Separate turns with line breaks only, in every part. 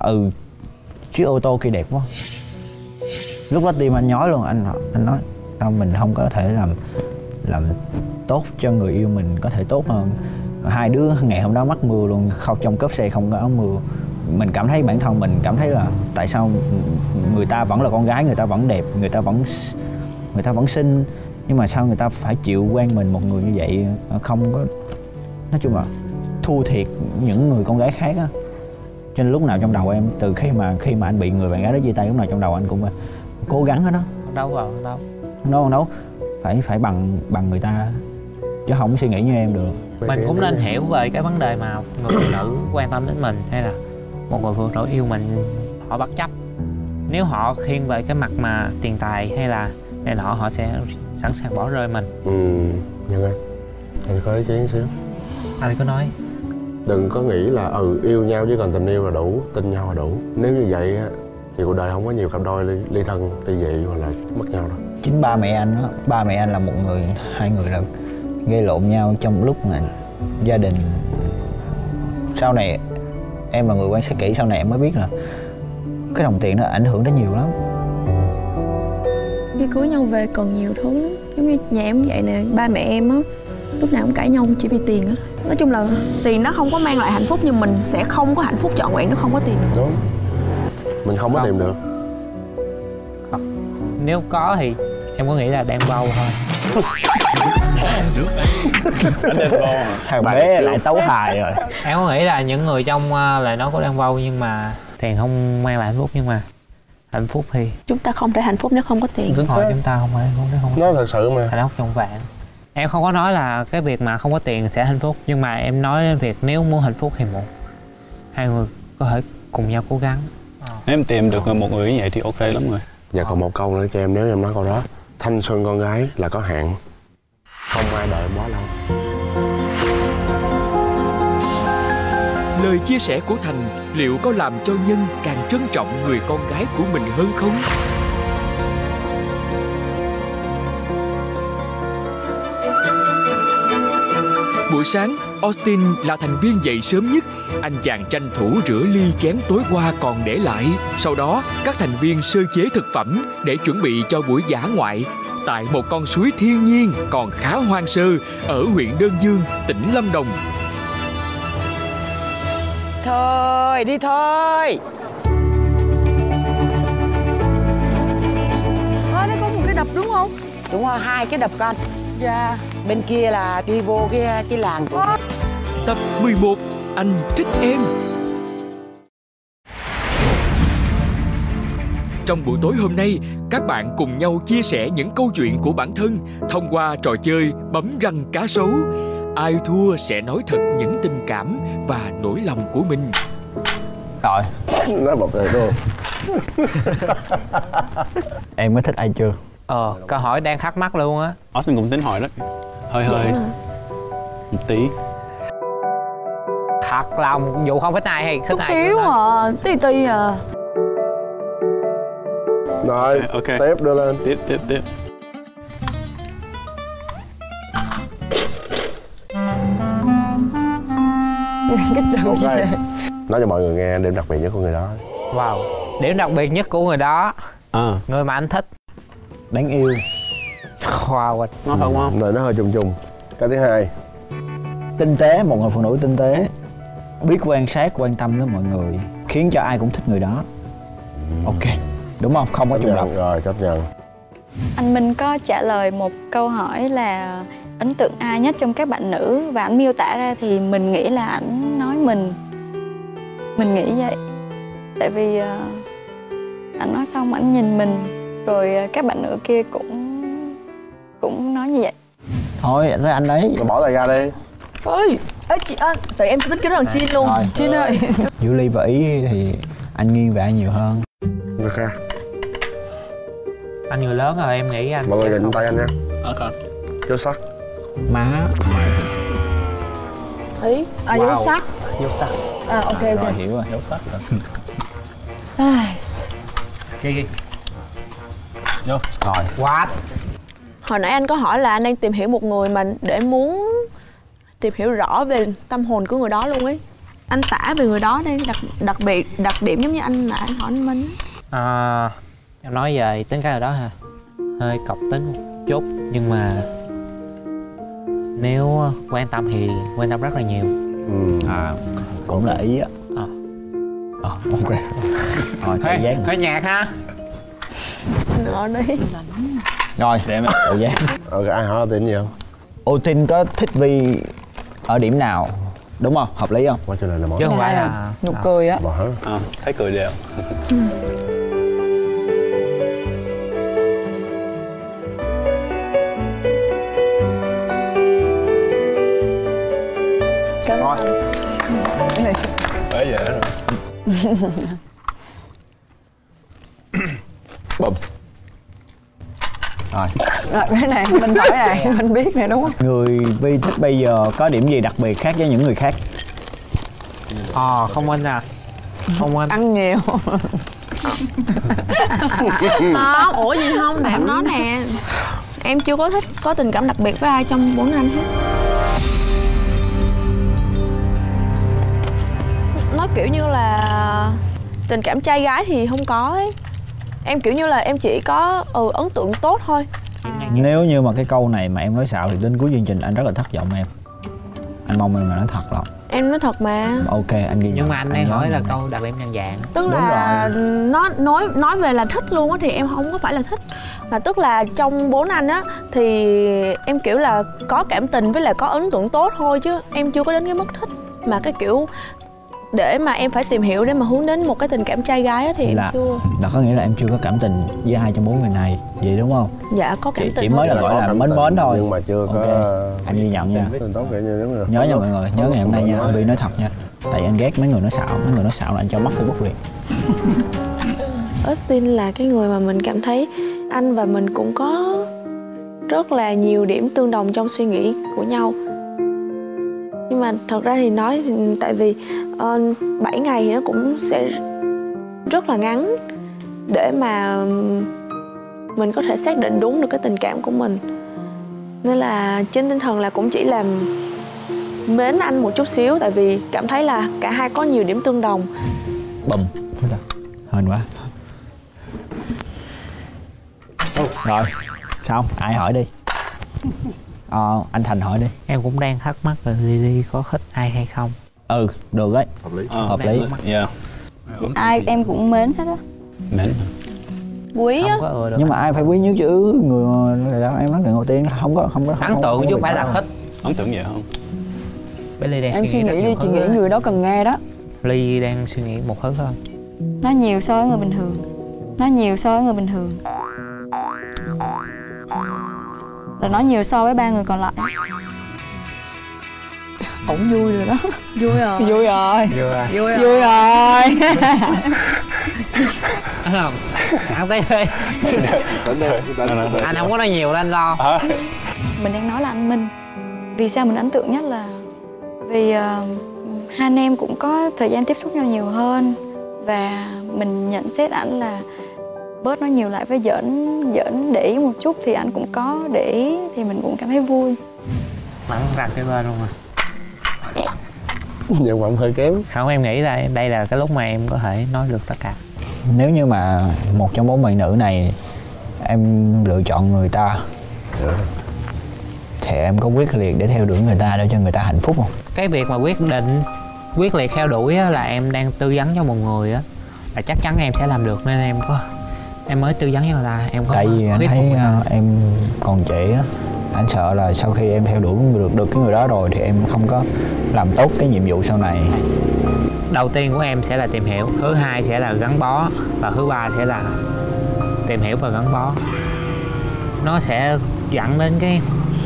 chiếc ô tô kia đẹp quá. Lúc đó tim anh nhói luôn. Anh nói mình không có thể làm tốt cho người yêu mình có thể tốt hơn. Hai đứa ngày hôm đó mắc mưa luôn, không, trong cốp xe không có áo mưa. Mình cảm thấy bản thân mình cảm thấy là tại sao người ta vẫn là con gái, người ta vẫn đẹp, người ta vẫn xinh, nhưng mà sao người ta phải chịu quen mình một người như vậy, không có, nói chung là thua thiệt những người con gái khác á. Cho nên lúc nào trong đầu em, từ khi mà anh bị người bạn gái đó chia tay, lúc nào trong đầu anh cũng cố gắng hết đó. Đâu phải bằng người ta, chứ không suy nghĩ như em được.
Mình cũng nên hiểu về cái vấn đề mà người phụ nữ quan tâm đến mình, hay là một người phụ nữ yêu mình, họ bất chấp. Nếu họ thiên về cái mặt mà tiền tài hay là họ sẽ sẵn sàng bỏ rơi mình.
Nhân ơi, anh có ý kiến xíu.
Anh cứ nói.
Đừng có nghĩ là yêu nhau chứ còn tình yêu là đủ, tin nhau là đủ. Nếu như vậy á thì cuộc đời không có nhiều cặp đôi ly thân, ly dị hoặc là mất nhau đâu.
Chính ba mẹ anh đó, ba mẹ anh là một người, hai người là gây lộn nhau trong lúc mà gia đình. Sau này em là người quan sát kỹ, sau này em mới biết là cái đồng tiền nó ảnh hưởng đến nhiều lắm.
Khi cưới nhau về còn nhiều thứ lắm. Giống như nhà em vậy nè, ba mẹ em á lúc nào cũng cãi nhau chỉ vì tiền á. Nói chung là tiền nó không có mang lại hạnh phúc, nhưng mình sẽ không có hạnh phúc trọn vẹn nếu không có tiền.
Đúng. Mình không có tìm được.
Nếu có thì em có nghĩ là đang bầu thôi.
Thằng bé lại xấu hài rồi.
Em có nghĩ là những người trong lời nói của đang bầu, nhưng mà tiền không mang lại hạnh phúc, nhưng mà hạnh phúc thì
chúng ta không thể hạnh phúc nếu không có tiền.
Đúng rồi, chúng ta không thể hạnh phúc nếu không có
tiền. Nói thật sự mà.
Hạnh phúc trong vạn. Em không có nói là cái việc mà không có tiền sẽ hạnh phúc, nhưng mà em nói việc nếu muốn hạnh phúc thì hai người có thể cùng nhau cố gắng.
Nếu em tìm được một người như vậy thì ok lắm rồi.
Và còn một câu nữa cho em, nếu em nói câu đó: thanh xuân con gái là có hạn, không ai đợi em quá lâu.
Lời chia sẻ của Thành liệu có làm cho Nhân càng trân trọng người con gái của mình hơn không? Buổi sáng, Austin là thành viên dậy sớm nhất. Anh chàng tranh thủ rửa ly chén tối qua còn để lại. Sau đó, các thành viên sơ chế thực phẩm để chuẩn bị cho buổi dã ngoại tại một con suối thiên nhiên còn khá hoang sơ ở huyện Đơn Dương, tỉnh Lâm Đồng.
Thôi, đi thôi.
Nó có một cái đập đúng không?
Đúng rồi, hai cái đập con.
Dạ.
Bên kia là đi vô cái làng của...
Tập 11, anh thích em. Trong buổi tối hôm nay, các bạn cùng nhau chia sẻ những câu chuyện của bản thân thông qua trò chơi bấm răng cá sấu. Ai thua sẽ nói thật những tình cảm và nỗi lòng của mình.
Rồi.
Nói một lời luôn.
Em có thích ai chưa?
Câu hỏi đang thắc mắc luôn á.
Austin cũng tính hỏi đó. Hơi một tí.
Thật lòng, dù không thích ai hay thích
chút
ai
xíu à, tí à.
Rồi,
ok.
Tiếp đưa lên.
Tiếp.
Cái từ
okay. Nói cho mọi người nghe điểm đặc biệt nhất của người đó.
Wow. Điểm đặc biệt nhất của người đó, người mà anh thích.
Đáng yêu.
Wow.
Nó không không?
Rồi nó hơi trùng. Cái thứ hai,
tinh tế, một người phụ nữ tinh tế, biết quan sát, quan tâm đến mọi người, khiến cho ai cũng thích người đó. Ok, đúng không? Không có trùng lặp.
Rồi, chấp nhận.
Anh Minh có trả lời một câu hỏi là ấn tượng ai nhất trong các bạn nữ, và anh miêu tả ra thì mình nghĩ là ảnh nói mình nghĩ vậy. Tại vì ảnh nói xong ảnh nhìn mình, rồi các bạn nữ kia cũng nói như vậy.
Thôi tới anh đấy.
Bỏ tay ra đi.
Ơi, chị ơi, tại em tính cái đó là Chin luôn. Chin ơi.
Giữa Ly và Ý thì anh nghiêng về ai nhiều hơn?
Được ha.
Anh người lớn rồi, em nghĩ anh.
Mọi người nhìn tay anh nha.
Ok.
Dấu sắc.
Má.
Ý, dấu sắc.
Dấu sắc.
Ok.
Rồi hiểu rồi, dấu sắc rồi.
Ghi. Vô.
Rồi.
What?
Hồi nãy anh có hỏi là anh đang tìm hiểu một người mà để muốn tìm hiểu rõ về tâm hồn của người đó luôn ấy.
anh tả về người đó đi, đặc điểm giống như anh nãy hỏi anh Minh.
Em nói về tính cách người đó ha, hơi cọc tính một chút, nhưng mà nếu quan tâm thì quan tâm rất là nhiều.
Cũng là ý á. Ok. Tự giác.
Hơi nhạt ha.
Nữa đi.
Rồi, để em tự giác.
Ai hỏi tên gì không?
Otin có thích Vi ở điểm nào? Đúng không? Hợp lý không?
Quá trời này là
chứ không phải là
nụ cười á.
Thấy cười đều.
Rồi. Cái này
Bởi vậy rồi.
Bùm. Rồi.
Cái này mình hỏi này, mình biết này đúng không?
Người Vi thích bây giờ có điểm gì đặc biệt khác với những người khác?
Không Minh à. Không Minh.
Ăn nhiều.
Không, ủa gì không, để em nói nè. Em chưa có thích có tình cảm đặc biệt với ai trong 4 năm hết. Nó kiểu như là tình cảm trai gái thì không có ấy. Em kiểu như là em chỉ có ấn tượng tốt thôi.
Nếu như mà cái câu này mà em nói xạo thì đến cuối chương trình anh rất là thất vọng em. Anh mong em là nói thật lắm.
Em nói thật mà.
Ok, anh ghi nhận.
Nhưng mà anh đang hỏi là câu đặc điểm nhận dạng.
Tức là nó nói về là thích luôn á thì em không có phải là thích. Mà tức là trong 4 anh á thì em kiểu là có cảm tình với lại có ấn tượng tốt thôi, chứ em chưa có đến cái mức thích. Mà cái kiểu để mà em phải tìm hiểu để mà hướng đến một cái tình cảm trai gái á thì em chưa.
Đó có nghĩa là em chưa có cảm tình với ai trong 4 người này, vậy đúng không?
Dạ có cảm tình.
Chỉ mới là gọi là mến thôi.
Nhưng mà chưa có.
Anh ghi nhận nha.
Tốt vậy như
Nhớ nha mọi người, nhớ ngày hôm nay nha, Vi nói thật nha. Tại anh ghét mấy người nói xạo là anh cho mất Facebook liền.
Austin là cái người mà mình cảm thấy anh và mình cũng có rất là nhiều điểm tương đồng trong suy nghĩ của nhau. Nhưng mà thật ra thì nói tại vì 7 ngày thì nó cũng sẽ rất là ngắn để mà mình có thể xác định đúng được cái tình cảm của mình. Nên là trên tinh thần là cũng chỉ làm mến anh một chút xíu, tại vì cảm thấy là cả hai có nhiều điểm tương đồng.
Bùm. Hên quá. Rồi, xong, ai hỏi đi. Anh Thành hỏi đi.
Em cũng đang thắc mắc là Lily có thích ai hay không.
Được đấy. Hợp lý.
Yeah.
Ai em cũng mến hết á.
Mến.
Quý á.
Nhưng mà ai phải quý nhất chứ, người em nói người đầu tiên không có
ấn tượng chứ không phải là thích.
Ấn tượng vậy không?
Em suy nghĩ đi, chị nghĩ người đó cần nghe đó.
Ly đang suy nghĩ một thứ không?
Nó nhiều so với người bình thường. Rồi nói nhiều so với 3 người còn lại.
Ổng vui rồi đó.
Vui rồi.
Vui rồi.
Vui rồi. Không? Ăn tới đi. Anh không có nói nhiều lên lo.
Mình đang nói là anh Minh. Vì sao mình ấn tượng nhất là vì hai anh em cũng có thời gian tiếp xúc nhau nhiều hơn. Và mình nhận xét ảnh là bớt nói nhiều lại với giỡn để ý một chút thì anh cũng có để ý, thì mình cũng cảm thấy vui.
Mặn rặt cái bên luôn rồi.
Nhân vọng hơi kém.
Không, em nghĩ là đây là cái lúc mà em có thể nói được tất cả.
Nếu như mà một trong 4 bạn nữ này em lựa chọn người ta thì em có quyết liệt để theo đuổi người ta để cho người ta hạnh phúc không?
Cái việc mà quyết liệt theo đuổi á, là em đang tư vấn cho một người á, là chắc chắn em sẽ làm được, nên em mới tư vấn cho người ta. Em không.
Tại vì anh thấy em còn trẻ á, anh sợ là sau khi em theo đuổi được cái người đó rồi thì em không có làm tốt cái nhiệm vụ sau này.
Đầu tiên của em sẽ là tìm hiểu, thứ hai sẽ là gắn bó, và thứ ba sẽ là tìm hiểu và gắn bó. Nó sẽ dẫn đến cái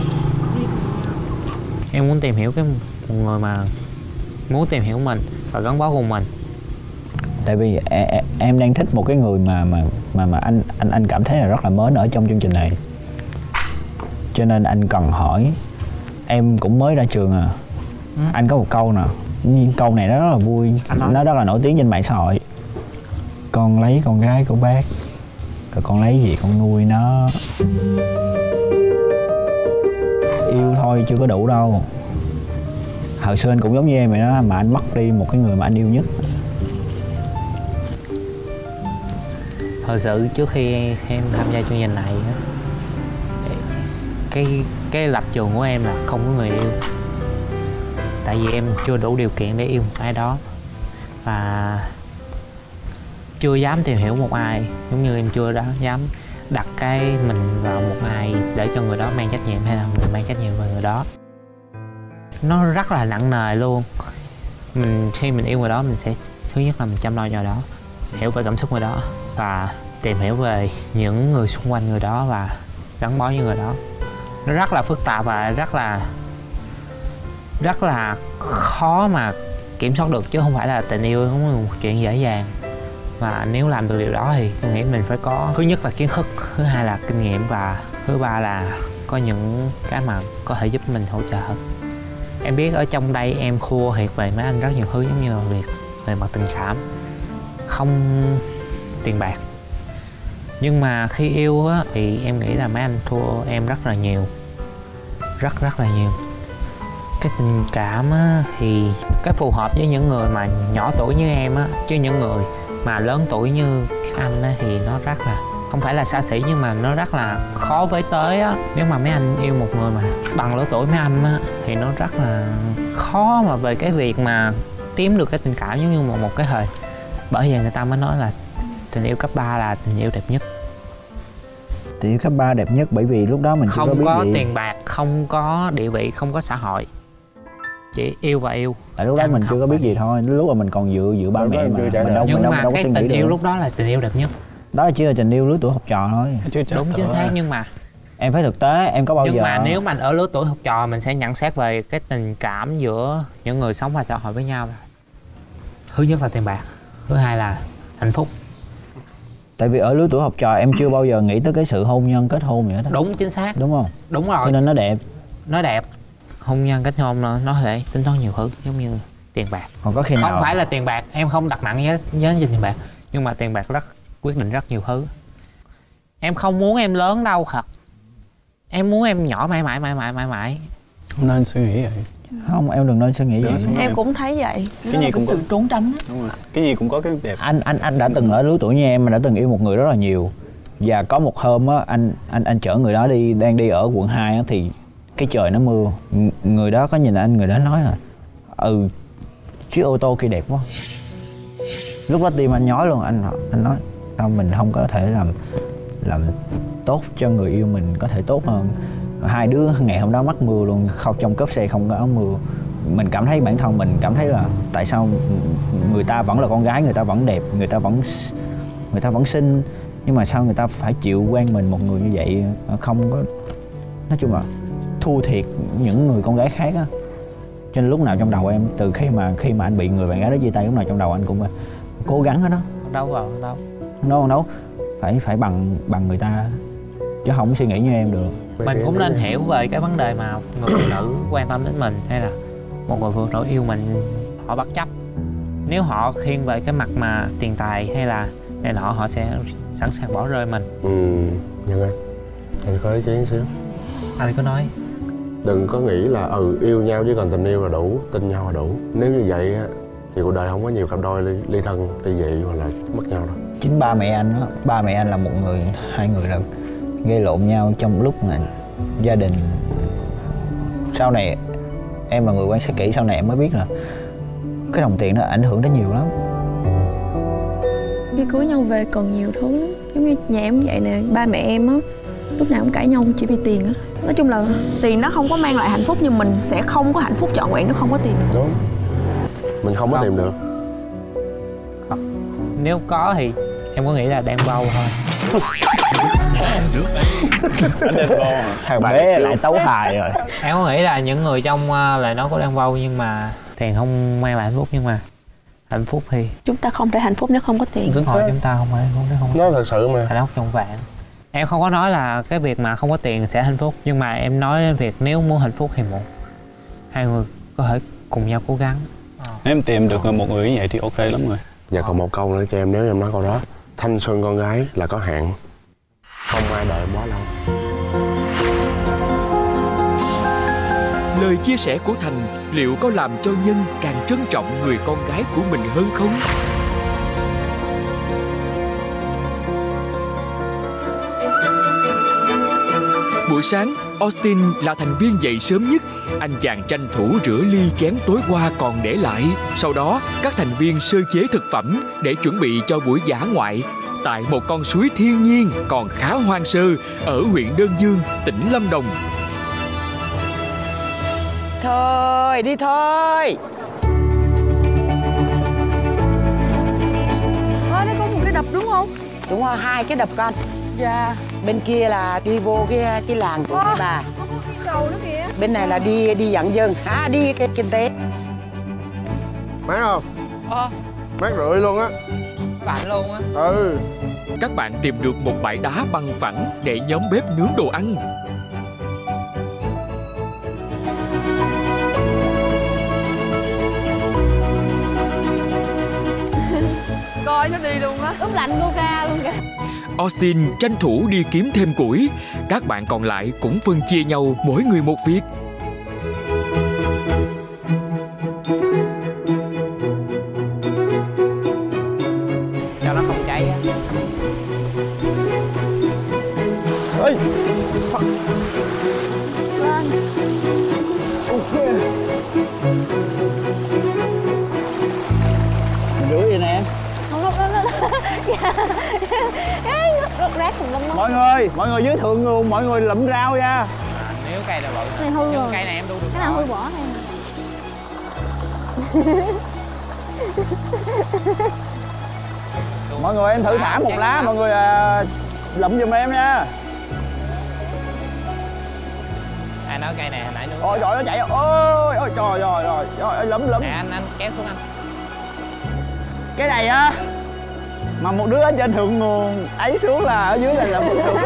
em muốn tìm hiểu một người mà muốn tìm hiểu mình và gắn bó cùng mình.
Tại vì em đang thích một cái người mà anh cảm thấy là rất là mến ở trong chương trình này, cho nên anh cần hỏi. Em cũng mới ra trường à. Anh có một câu nè, câu này nó rất là vui, nó rất là nổi tiếng trên mạng xã hội. Con lấy con gái của bác rồi con lấy gì con nuôi nó. Yêu thôi chưa có đủ đâu, Hồi xưa anh cũng giống như em vậy đó, mà anh mất đi một cái người mà anh yêu nhất.
Thật sự trước khi em tham gia chương trình này cái lập trường của em là không có người yêu. Tại vì em chưa đủ điều kiện để yêu một ai đó, và chưa dám tìm hiểu một ai, giống như em chưa dám đặt cái mình vào một ai để cho người đó mang trách nhiệm, hay là mình mang trách nhiệm về người đó. Nó rất là nặng nề luôn. Khi mình yêu người đó, mình sẽ thứ nhất là mình chăm lo cho người đó, hiểu về cảm xúc người đó, và tìm hiểu về những người xung quanh người đó và gắn bó với người đó. Nó rất là phức tạp và rất là khó mà kiểm soát được, chứ không phải là tình yêu không là một chuyện dễ dàng. Và nếu làm được điều đó thì tôi nghĩ mình phải có, thứ nhất là kiến thức, thứ hai là kinh nghiệm, và thứ ba là có những cái mà có thể giúp mình hỗ trợ. Em biết ở trong đây em thua thiệt về mấy anh rất nhiều thứ, giống như là việc về mặt tình cảm, không tiền bạc. Nhưng mà khi yêu á, thì em nghĩ là mấy anh thua em rất là nhiều, rất là nhiều. Cái tình cảm á, thì cái phù hợp với những người mà nhỏ tuổi như em á, chứ những người mà lớn tuổi như các anh á, thì nó rất là, không phải là xa xỉ nhưng mà nó rất là khó với tới á. Nếu mà mấy anh yêu một người mà bằng lứa tuổi mấy anh á, thì nó rất là khó mà về cái việc mà tìm được cái tình cảm giống như một cái thời. Bởi vậy người ta mới nói là tình yêu cấp 3 là tình yêu đẹp nhất.
Tình yêu cấp 3 đẹp nhất bởi vì lúc đó mình chưa
không
có biết gì.
tiền bạc, không có địa vị, không có xã hội, chỉ yêu và yêu.
Tại lúc đó mình chưa có biết gì thôi, lúc mà mình còn dựa ba mẹ mà mình đâu có suy nghĩ được.
Tình yêu lúc đó là tình yêu đẹp nhất.
Đó là chỉ là tình yêu lứa tuổi học trò thôi.
Đúng chính xác, nhưng mà
em phải thực tế, em có bao giờ.
Nhưng mà nếu mình ở lứa tuổi học trò, mình sẽ nhận xét về cái tình cảm giữa những người sống và xã hội với nhau. Thứ nhất là tiền bạc, thứ hai là hạnh phúc.
Tại vì ở lứa tuổi học trò em chưa bao giờ nghĩ tới cái sự hôn nhân kết hôn vậy đó.
Đúng chính xác.
Đúng không?
Đúng rồi.
Cho nên nó đẹp.
Nó đẹp. Hôn nhân kết hôn nó thể tính toán nhiều thứ, giống như tiền bạc.
Còn có khi nào
không phải là tiền bạc, em không đặt nặng với tiền bạc, nhưng mà tiền bạc quyết định rất nhiều thứ. Em không muốn em lớn đâu thật. Em muốn em nhỏ mãi mãi.
Không nên suy nghĩ vậy.
Không, em đừng nên suy nghĩ vậy.
Em cũng thấy vậy.
Cái gì cũng có sự trốn tránh á.
Đúng rồi. Cái gì cũng có cái đẹp.
Anh đã từng ở lứa tuổi như em, mà đã từng yêu một người rất là nhiều. Và có một hôm á, anh chở người đó đang đi ở quận 2 á, thì cái trời nó mưa. Người đó có nhìn anh, người đó nói là chiếc ô tô kia đẹp quá. Lúc đó tim anh nhói luôn. Anh nói sao mình không có thể làm tốt cho người yêu mình có thể tốt hơn. Hai đứa ngày hôm đó mắc mưa luôn, không, trong cốp xe không có áo mưa. Mình cảm thấy bản thân mình cảm thấy là tại sao người ta vẫn là con gái, người ta vẫn đẹp, người ta vẫn xinh, nhưng mà sao người ta phải chịu quen mình một người như vậy, không có, nói chung là thua thiệt những người con gái khác á. Cho nên lúc nào trong đầu em, từ khi mà anh bị người bạn gái đó chia tay, lúc nào trong đầu anh cũng cố gắng hết đó. Đâu phải bằng người ta, chứ không suy nghĩ như em được.
Mình cũng nên hiểu về cái vấn đề mà người phụ nữ quan tâm đến mình, hay là một người phụ nữ yêu mình, họ bất chấp. Nếu họ thiên về cái mặt mà tiền tài hay là họ sẽ sẵn sàng bỏ rơi mình.
Nhưng anh có ý kiến xíu.
Anh có nói
đừng có nghĩ là yêu nhau chứ còn tình yêu là đủ, tin nhau là đủ. Nếu như vậy á thì cuộc đời không có nhiều cặp đôi ly thân, ly dị hoặc là mất nhau đâu.
Chính ba mẹ anh đó, ba mẹ anh là một người, hai người là gây lộn nhau trong lúc mà gia đình. Sau này em là người quan sát kỹ, sau này em mới biết là cái đồng tiền nó ảnh hưởng đến nhiều lắm.
Khi cưới nhau về còn nhiều thứ lắm. Giống như nhà em vậy nè, ba mẹ em á lúc nào cũng cãi nhau chỉ vì tiền á. Nói chung là tiền nó không có mang lại hạnh phúc, nhưng mình sẽ không có hạnh phúc trọn vẹn nếu không có tiền.
Đúng. Mình không có tìm được.
Nếu có thì em có nghĩ là đang bầu thôi.
Thằng bé lại xấu hài rồi.
Em có nghĩ là những người trong lời nói của đang bầu, nhưng mà tiền không mang lại hạnh phúc, nhưng mà hạnh phúc thì
chúng ta không thể hạnh phúc nếu không có tiền.
chúng ta không phải hạnh phúc nếu không có
nói thật sự mà
hạnh phúc trong vạn. Em không có nói là cái việc mà không có tiền sẽ hạnh phúc, nhưng mà em nói việc nếu muốn hạnh phúc thì hai người có thể cùng nhau cố gắng.
Nếu em tìm được một người như vậy thì ok lắm rồi.
Và còn một câu nữa cho em, nếu em nói câu đó: thanh xuân con gái là có hạn, không ai đợi em quá lâu.
Lời chia sẻ của Thành liệu có làm cho Nhân càng trân trọng người con gái của mình hơn không? Buổi sáng, Austin là thành viên dậy sớm nhất. Anh chàng tranh thủ rửa ly chén tối qua còn để lại. Sau đó, các thành viên sơ chế thực phẩm để chuẩn bị cho buổi dã ngoại tại một con suối thiên nhiên còn khá hoang sơ ở huyện Đơn Dương, tỉnh Lâm Đồng.
Thôi, đi thôi.
Ở đây có một cái đập đúng không?
Đúng rồi, 2 cái đập con.
Dạ.
Bên kia là đi vô cái làng của cái bà.
Có cái cầu nữa kìa.
Bên này là đi dẫn dân, đi cái kinh tế.
Mát không? Mát rượi luôn á.
Lạnh luôn á.
Ừ.
Các bạn tìm được một bãi đá bằng phẳng để nhóm bếp nướng đồ ăn.
Coi nó đi luôn á.
Ướp lạnh coca luôn kìa.
Austin tranh thủ đi kiếm thêm củi. Các bạn còn lại cũng phân chia nhau mỗi người một việc.
Cho nó không cháy á.
Ê.
Lên.
Ok. Mình rửa vậy nè.
Không lúc đó. Dạ. Rất rác cùng lắm.
Mọi người dưới thượng nguồn, mọi người lụm rau nha.
Nếu cây là bự.
Này hư rồi.
Cây này em đu được.
Cái nào hư bỏ này.
Mọi người em thử thả một lá, mọi người lụm giùm em nha.
Ai nói cây này hồi nãy nữa.
Ôi trời nó chạy. Ôi trời lụm.
Nè anh kéo xuống anh.
Cái này á mà một đứa ở trên thượng nguồn ấy xuống là ở dưới là bình thường.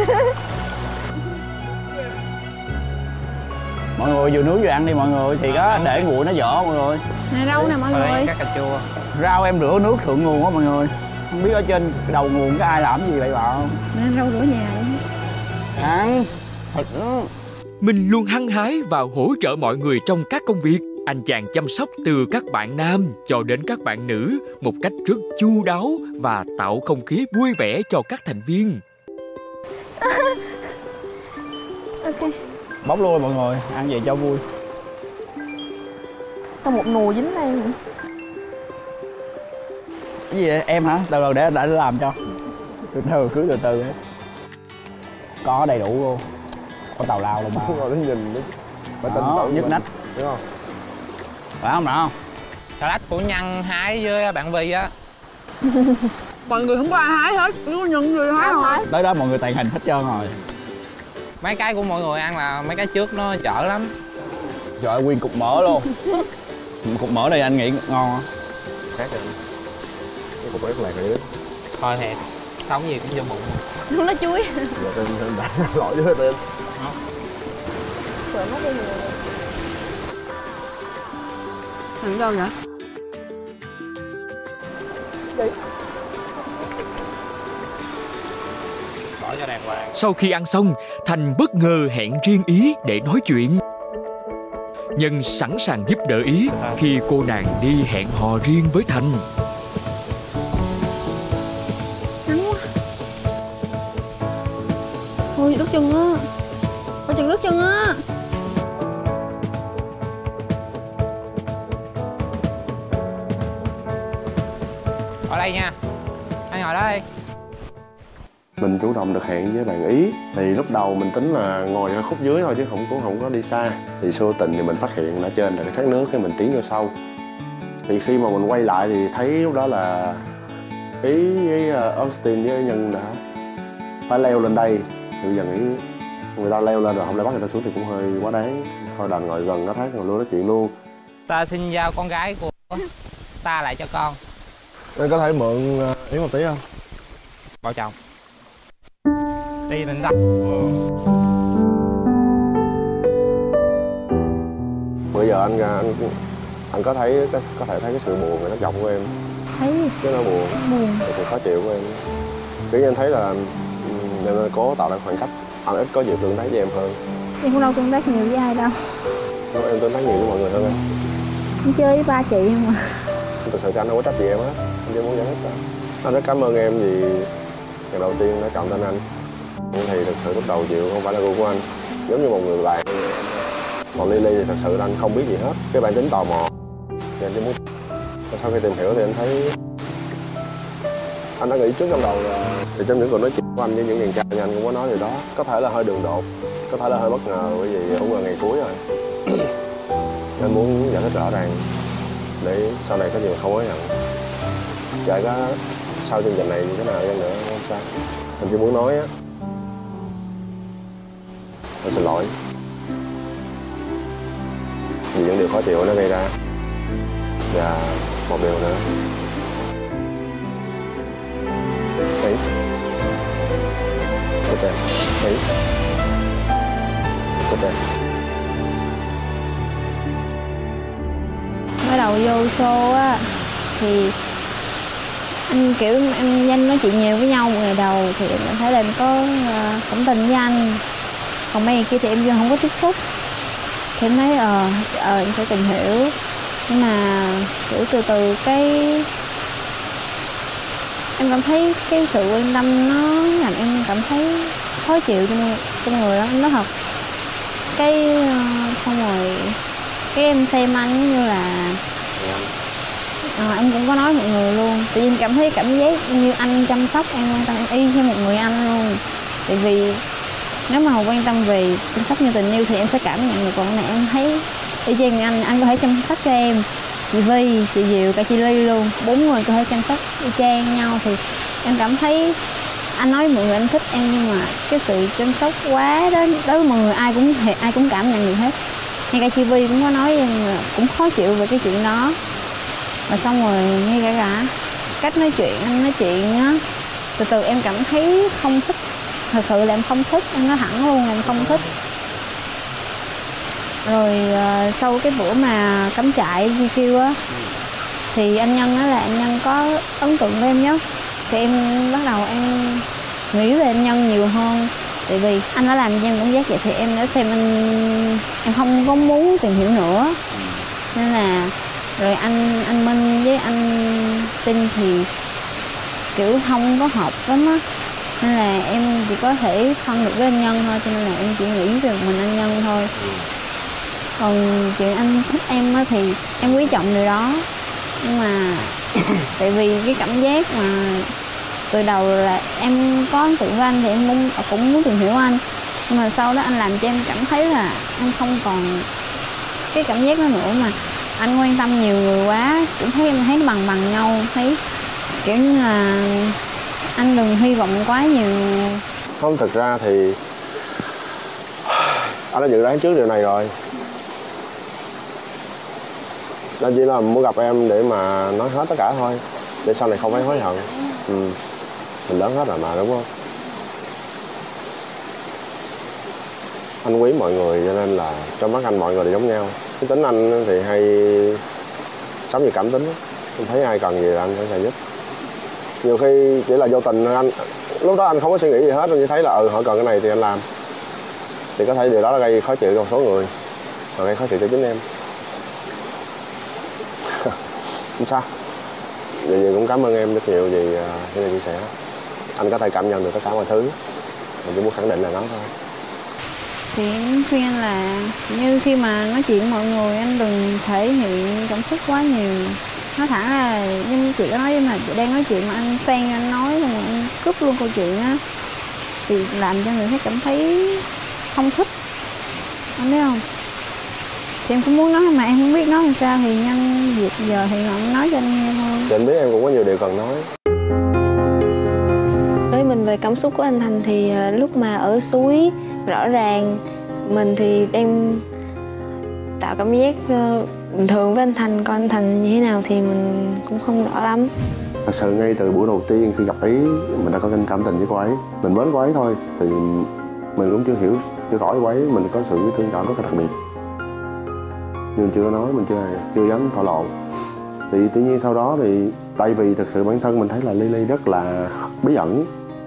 Mọi người vừa nướng vừa ăn đi mọi người, thì có để nguội nó vỏ mọi người.
Này rau nè mọi người.
Các cà chua.
Rau em rửa nước thượng nguồn á mọi người. Không biết ở trên đầu nguồn có ai làm gì vậy bạo không?
Này rau rửa nhà vậy.
Ăn thịt nó.
Mình luôn hăng hái và hỗ trợ mọi người trong các công việc. Anh chàng chăm sóc từ các bạn nam cho đến các bạn nữ một cách rất chu đáo và tạo không khí vui vẻ cho các thành viên.
Ok.
Bóc luôn mọi người, ăn vậy cho vui.
Sao một nồi dính đây vậy?
Cái gì vậy? Em hả? Từ từ để làm cho. Từ từ ấy. Có đầy đủ luôn. Có tào lao luôn mà.
Ngồi đến nhìn đi.
Đó, nhức nách.
Đúng không?
Phải không nào?
Salad của Nhân hái với bạn Vi á.
Mọi người không có ai hái hết. Có những người hái rồi.
Tới đó mọi người tàn hình hết trơn rồi.
Mấy cái của mọi người ăn là mấy cái trước nó dở lắm.
Trời ơi, nguyên cục mỡ luôn. Cục mỡ đây anh nghĩ ngon hả?
Khác rồi. Cái cục rất lạc rồi.
Thôi thì sống gì cũng vô bụng.
Không nó chuối.
Giờ tên đã lỗi với tên.
Rồi nó đi rồi.
Thằng đâu vậy?
Bỏ cho đàng hoàng.
Sau khi ăn xong, Thành bất ngờ hẹn riêng Ý để nói chuyện. Nhân sẵn sàng giúp đỡ Ý khi cô nàng đi hẹn hò riêng với Thành.
Nắng quá. Ôi đứt chân á. Ôi chân đứt chân á.
Ở đây nha. Anh ngồi đó đi.
Mình chủ động được hẹn với bạn Ý. Thì lúc đầu mình tính là ngồi ở khúc dưới thôi chứ cũng không có đi xa. Thì vô tình thì mình phát hiện ở trên là cái thác nước, cái mình tiến vô sâu. Thì khi mà mình quay lại thì thấy lúc đó là Ý với Austin với Nhân đã phải leo lên đây. Thì bây giờ nghĩ người ta leo lên rồi không lẽ bắt người ta xuống thì cũng hơi quá đáng. Thôi đành ngồi gần cái thác ngồi luôn nói chuyện luôn.
Ta xin giao con gái của ta lại cho con.
Anh có thể mượn Ý một tí không?
Bảo chồng. Đi mình đập.
Bây giờ anh có thấy có thể thấy cái sự buồn người nó chồng của em.
Thấy
Cái nó buồn. Cái sự khó chịu của em. Kiểu như anh thấy là em cố tạo ra khoảng cách. Anh ít có nhiều tương tác với em hơn.
em không đâu tương tác nhiều với ai đâu.
Em tương tác nhiều với mọi người hơn em.
Em chơi với ba chị không à.
Thực sự anh không có trách gì em hết, anh chỉ muốn giải thích thôi. Anh rất cảm ơn em vì ngày đầu tiên đã chọn tên anh. Thì thực sự lúc đầu chịu không phải là gu của anh, giống như một người bạn. Còn Lily thì thật sự anh không biết gì hết, cái bản tính tò mò thì anh chỉ muốn. Sau khi tìm hiểu thì anh thấy anh đã nghĩ trước trong đầu là thì trong những cuộc nói chuyện của anh với những chàng trai thì anh cũng có nói điều đó. Có thể là hơi đường đột, có thể là hơi bất ngờ bởi vì cũng là ngày cuối rồi. Anh muốn giải thích rõ ràng để sau này có gì không hối hận. Kể cả sau chương trình này như thế nào đi nữa không sao. Anh chỉ muốn nói á, anh xin lỗi vì những điều khó chịu nó gây ra. Và một điều nữa, Ý ok, Ý ok.
Mới đầu vô show á thì anh kiểu em với anh nói chuyện nhiều với nhau một ngày đầu thì em cảm thấy là em có cảm tình với anh. Còn mấy ngày kia thì em vô không có tiếp xúc. Thì em thấy em sẽ tìm hiểu. Nhưng mà kiểu từ từ cái em cảm thấy cái sự quan tâm nó làm em cảm thấy khó chịu trong người đó, em nói thật. Cái xong rồi cái em xem anh giống như là em cũng có nói mọi người luôn. Tự nhiên cảm thấy cảm giác như anh chăm sóc em, quan tâm em y như một người anh luôn. Tại vì nếu mà quan tâm về chăm sóc như tình yêu thì em sẽ cảm nhận được. Còn này em thấy y chang anh có thể chăm sóc cho em, chị Vi, chị Diệu, cả chị Ly luôn, 4 người có thể chăm sóc y chang nhau. Thì em cảm thấy anh nói mọi người anh thích em, nhưng mà cái sự chăm sóc quá đó đối với mọi người ai cũng cảm nhận được hết. Ngay cả chị Vi cũng có nói em là cũng khó chịu về cái chuyện đó. Và xong rồi ngay cả cách nói chuyện, anh nói chuyện á, từ từ em cảm thấy không thích. Thật sự là em không thích, em nói thẳng luôn là em không thích. Rồi sau cái bữa mà cắm trại BBQ á thì anh Nhân á là anh Nhân có ấn tượng với em nhất. Thì em bắt đầu em nghĩ về anh Nhân nhiều hơn. Tại vì anh đã làm cho em cảm giác vậy thì em đã xem anh, em không có muốn tìm hiểu nữa. Nên là rồi anh Minh với anh Tinh thì kiểu không có hợp lắm á. Nên là em chỉ có thể thân được với anh Nhân thôi, cho nên là em chỉ nghĩ về mình anh Nhân thôi. Còn chuyện anh thích em á thì em quý trọng điều đó. Nhưng mà tại vì cái cảm giác mà từ đầu là em có ấn tượng với anh thì em cũng muốn tìm hiểu anh. Nhưng mà sau đó anh làm cho em cảm thấy là em không còn cái cảm giác đó nữa, mà anh quan tâm nhiều người quá, cũng thấy em thấy nó bằng nhau, thấy kiểu như là anh đừng hy vọng quá nhiều.
Không, thực ra thì anh đã dự đoán trước điều này rồi. Anh chỉ là muốn gặp em để mà nói hết tất cả thôi, để sau này không phải hối hận. Mình lớn hết rồi mà, đúng không? Anh quý mọi người cho nên là trong mắt anh mọi người đều giống nhau. Cái tính anh thì hay sống về cảm tính. Anh thấy ai cần gì là anh sẽ giúp. Nhiều khi chỉ là vô tình anh, lúc đó anh không có suy nghĩ gì hết, anh chỉ thấy là họ cần cái này thì anh làm. Thì có thể điều đó là gây khó chịu cho một số người, và gây khó chịu cho chính em. Không sao. Vậy cũng cảm ơn em rất nhiều vì cái này chia sẻ. Anh có thể cảm nhận được tất cả mọi thứ. Mình chỉ muốn khẳng định là nó thôi.
Thì em khuyên anh là như khi mà nói chuyện với mọi người anh đừng thể hiện cảm xúc quá nhiều. Nói thẳng là như chị có nói, mà chị đang nói chuyện mà anh xen anh nói rồi anh cướp luôn câu chuyện á thì làm cho người khác cảm thấy không thích, anh biết không? Thì em cũng muốn nói mà em không biết nói làm sao, thì nhân dịp giờ thì ngọn nói cho anh nghe thôi.
Thì anh biết em cũng có nhiều điều cần nói.
Đối với mình về cảm xúc của anh Thành thì lúc mà ở suối rõ ràng mình thì đang tạo cảm giác bình thường với anh Thành, còn anh Thành như thế nào thì mình cũng không rõ lắm.
Thật sự ngay từ buổi đầu tiên khi gặp Ý, mình đã có cảm tình với cô ấy. Mình mến cô ấy thôi, thì mình cũng chưa rõ cô ấy, mình có sự thương cảm rất là đặc biệt. Nhưng chưa có nói, mình chưa dám thổ lộ. Thì tự nhiên sau đó thì tại vì thực sự bản thân mình thấy là Lily rất là bí ẩn,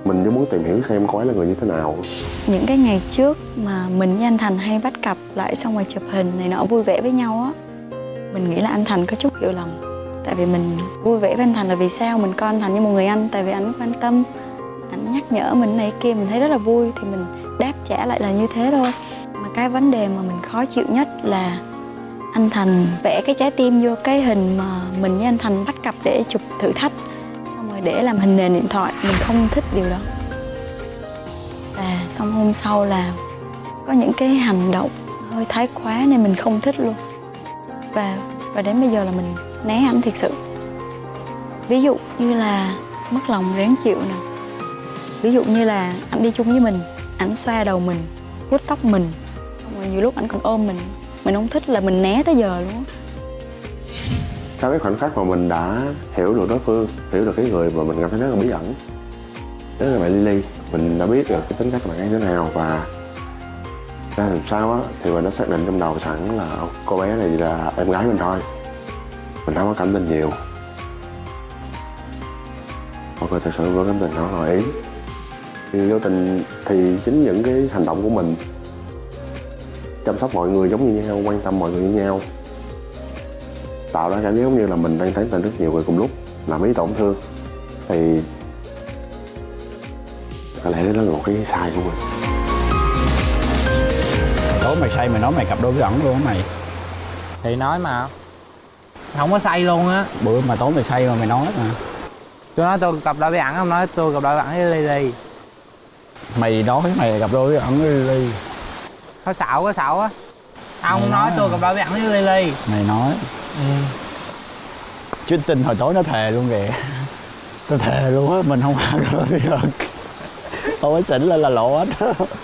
Mình chỉ muốn tìm hiểu xem cô ấy là người như thế nào.
Những cái ngày trước mà mình với anh Thành hay bắt cặp lại xong rồi chụp hình này nọ vui vẻ với nhau á, mình nghĩ là anh Thành có chút hiểu lầm. Tại vì mình vui vẻ với anh Thành là vì sao? Mình coi anh Thành như một người anh, tại vì anh quan tâm, anh nhắc nhở mình này kia, mình thấy rất là vui thì mình đáp trả lại là như thế thôi. Mà cái vấn đề mà mình khó chịu nhất là anh Thành vẽ cái trái tim vô cái hình mà mình với anh Thành bắt cặp để chụp thử thách, xong rồi để làm hình nền điện thoại. Mình không thích điều đó. Và xong hôm sau là có những cái hành động hơi thái quá nên mình không thích luôn. Và đến bây giờ là mình né ảnh thiệt sự. Ví dụ như là mất lòng ráng chịu nè. Ví dụ như là ảnh đi chung với mình, ảnh xoa đầu mình, vuốt tóc mình, xong rồi nhiều lúc ảnh còn ôm mình không thích là mình né tới giờ luôn.
Sau cái khoảnh khắc mà mình đã hiểu được đối phương, hiểu được cái người mà mình cảm thấy rất là bí ẩn, đó là bạn Lily, mình đã biết được cái tính cách của bạn ấy thế nào và ra làm sao á thì mình đã xác định trong đầu sẵn là cô bé này là em gái mình thôi, mình không có cảm tình nhiều. Ok, thật sự với cảm tình nó là ý. Thì vô tình thì chính những cái hành động của mình chăm sóc mọi người giống như nhau, quan tâm mọi người như nhau, tạo ra cảm giác giống như là mình đang tán tỉnh rất nhiều người cùng lúc, làm ý tổn thương. Thì có lẽ đó là một cái sai của mình.
Tối mày say mày nói mày cặp đôi với ẩn luôn á mày.
Thì nói mà không có say luôn á.
Bữa mà tối mày say mà mày nói mà.
Tôi nói tôi cặp đôi với ẩn, không nói tôi cặp đôi với ẩn với Lily.
Mày nói mày cặp đôi với ẩn với Lily.
Có xạo á. Ông nói tôi cặp đôi với ẩn với Lily.
Mày nói. Chứ tin hồi tối nó thề luôn kìa. Tôi thề luôn á, mình không ăn rồi bây giờ. Không có xỉn lên là lộ hết.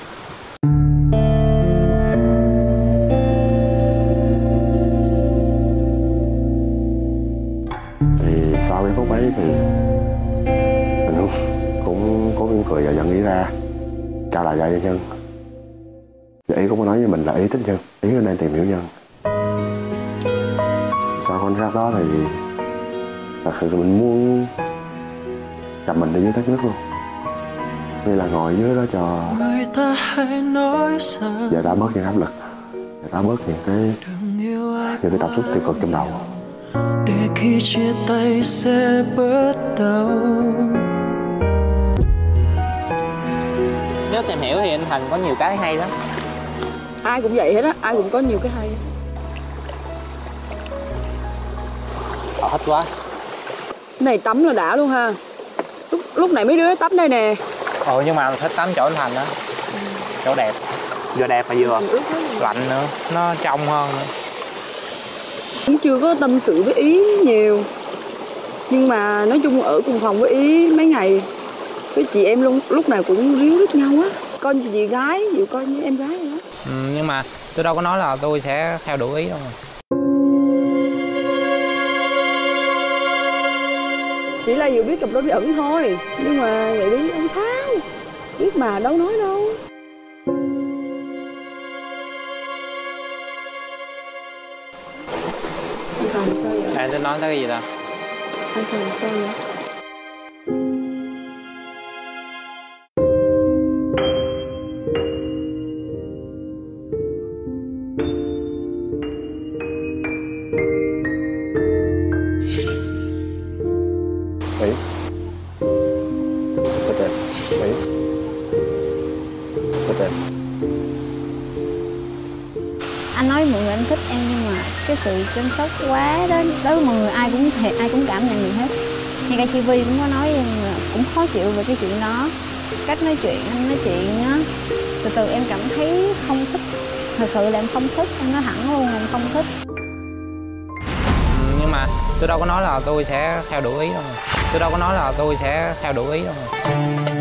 Thì sau cái phút ấy thì mình cũng có mỉm cười và dẫn ý ra trao lại cho Nhân. Và ý cũng có nói với mình là ý thích Nhân, ý nó đang tìm hiểu Nhân. Sau khoảnh khắc đó thì thật sự mình muốn gặp mình đi dưới thác nước luôn, như là ngồi dưới đó cho giải tỏa bớt những áp lực, giải tỏa bớt những cái cảm xúc tiêu cực trong đầu.
Để khi chia tay sẽ bớt đau.
Nếu tìm hiểu thì anh Thành có nhiều cái hay lắm.
Ai cũng vậy hết á, ai cũng có nhiều cái hay.
Họ thích quá.
Cái này tắm là đã luôn ha. Lúc này mấy đứa tắm đây nè.
Nhưng mà mình thích tắm chỗ anh Thành đó. Chỗ đẹp. Vừa đẹp mà vừa lạnh nữa, nó trong hơn nữa.
Cũng chưa có tâm sự với Ý nhiều. Nhưng mà nói chung ở cùng phòng với Ý mấy ngày, với chị em luôn lúc nào cũng ríu rít nhau á. Coi như chị gái, chịu coi như em gái vậy đó.
Nhưng mà tôi đâu có nói là tôi sẽ theo đuổi Ý đâu mà.
Chỉ là vừa biết cặp đôi bí ẩn thôi. Nhưng mà vậy đi không sao. Biết mà đâu nói đâu. Anh Thành sao vậy?
Anh tính nói tới cái gì ta?
Anh Thành sao vậy?
Ý Thích em. Ý Thích em.
Anh nói mọi người anh thích em nhưng mà cái sự chăm sóc quá đó đối với mọi người ai cũng cảm nhận được hết. Ngay cả chị Vi cũng có nói em là cũng khó chịu về cái chuyện đó. Cách nói chuyện anh nói chuyện á, từ từ em cảm thấy không thích. Thật sự là em không thích, em nói thẳng luôn em không thích.
Nhưng mà tôi đâu có nói là tôi sẽ theo đuổi Ý đâu mà. Tôi đâu có nói là tôi sẽ theo đuổi Ý đâu mà.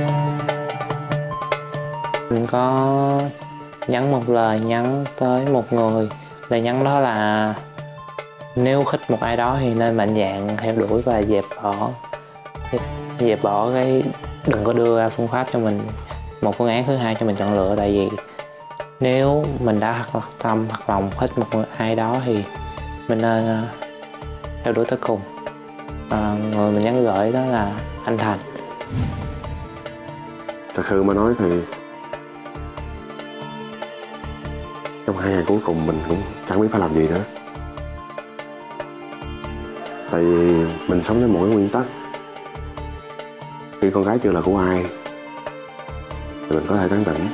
Mình có nhắn một lời nhắn tới một người. Lời nhắn đó là nếu thích một ai đó thì nên mạnh dạn theo đuổi và dẹp bỏ cái, đừng có đưa ra phương pháp cho mình một phương án thứ hai cho mình chọn lựa. Tại vì nếu mình đã thật tâm thật lòng thích một ai đó thì mình nên theo đuổi tới cùng. Người mình nhắn gửi đó là anh Thành.
Thật sự mà nói thì trong 2 ngày cuối cùng mình cũng chẳng biết phải làm gì nữa. Tại vì mình sống với một cái nguyên tắc, khi con gái chưa là của ai thì mình có thể tán tỉnh.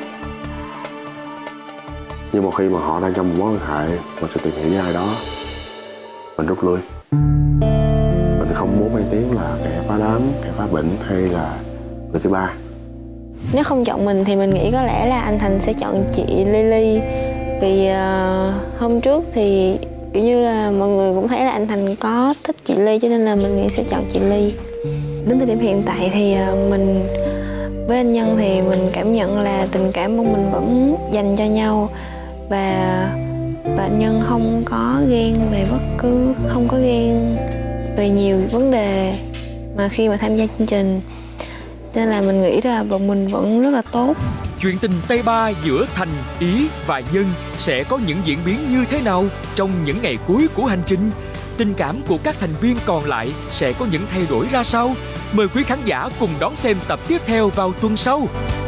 Nhưng một khi mà họ đang trong một mối quan hệ, một sự tìm hiểu với ai đó, mình rút lui. Mình không muốn mang tiếng là kẻ phá đám, kẻ phá bệnh hay là người thứ ba.
Nếu không chọn mình thì mình nghĩ có lẽ là anh Thành sẽ chọn chị Lily. Vì hôm trước thì kiểu như là mọi người cũng thấy là anh Thành có thích chị Ly, cho nên là mình nghĩ sẽ chọn chị Ly. Đến thời điểm hiện tại thì mình với anh Nhân thì mình cảm nhận là tình cảm của mình vẫn dành cho nhau. Và anh Nhân không có ghen về không có ghen về nhiều vấn đề mà khi mà tham gia chương trình. Nên là mình nghĩ là bọn mình vẫn rất là tốt.
Chuyện tình tay ba giữa Thành, Ý và Nhân sẽ có những diễn biến như thế nào trong những ngày cuối của hành trình? Tình cảm của các thành viên còn lại sẽ có những thay đổi ra sao? Mời quý khán giả cùng đón xem tập tiếp theo vào tuần sau.